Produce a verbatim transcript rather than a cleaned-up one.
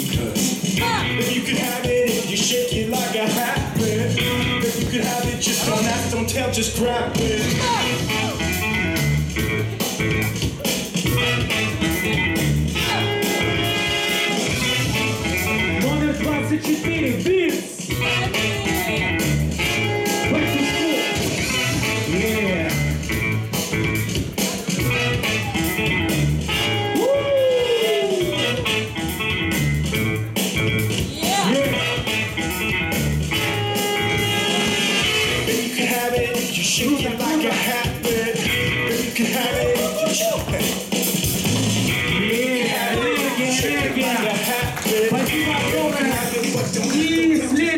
If you could have it, if you shake it like a habit. If you could have it, just don't ask, don't tell, just grab it. Номер двадцать четыре, Винс! Back to school! Yeah! You shake it like a habit. You can have it. You shake it. You can have it. You shake it like a habit. You can have it, but don't